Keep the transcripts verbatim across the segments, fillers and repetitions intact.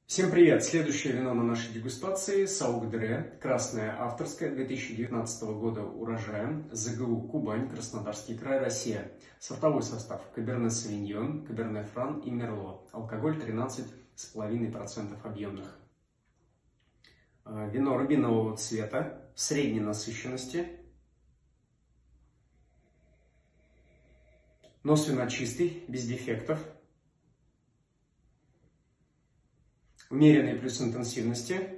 Всем привет! Следующее вино на нашей дегустации Саук Дре, красное авторское две тысячи девятнадцатого года урожая, ЗГУ Кубань, Краснодарский край, Россия. Сортовой состав: Каберне Савиньон, Каберне Фран и Мерло. Алкоголь тринадцать с половиной процентов объемных. Вино рубинового цвета, средней насыщенности. Нос вина чистый, без дефектов. Умеренный плюс интенсивности.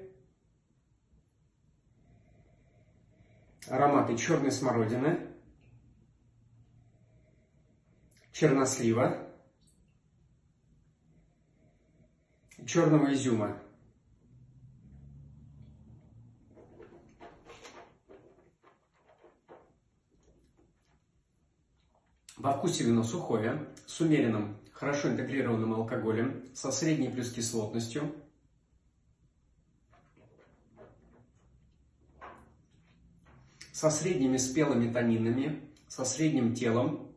Ароматы черной смородины, чернослива, черного изюма. Во вкусе вино сухое, с умеренным, хорошо интегрированным алкоголем, со средней плюс кислотностью. Со средними спелыми танинами, со средним телом.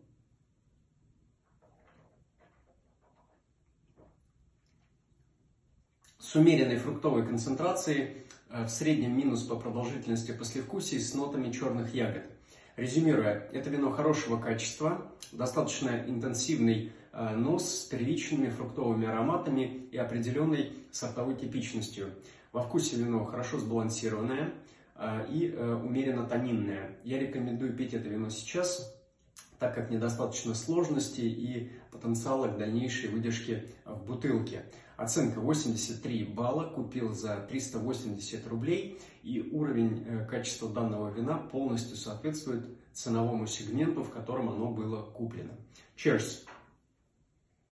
С умеренной фруктовой концентрацией, в среднем минус по продолжительности послевкусия, с нотами черных ягод. Резюмируя, это вино хорошего качества, достаточно интенсивный нос с первичными фруктовыми ароматами и определенной сортовой типичностью. Во вкусе вино хорошо сбалансированное и умеренно тонинное. Я рекомендую пить это вино сейчас, так как недостаточно сложности и потенциала к дальнейшей выдержке в бутылке. Оценка восемьдесят три балла, купил за триста восемьдесят рублей, и уровень качества данного вина полностью соответствует ценовому сегменту, в котором оно было куплено. Cheers!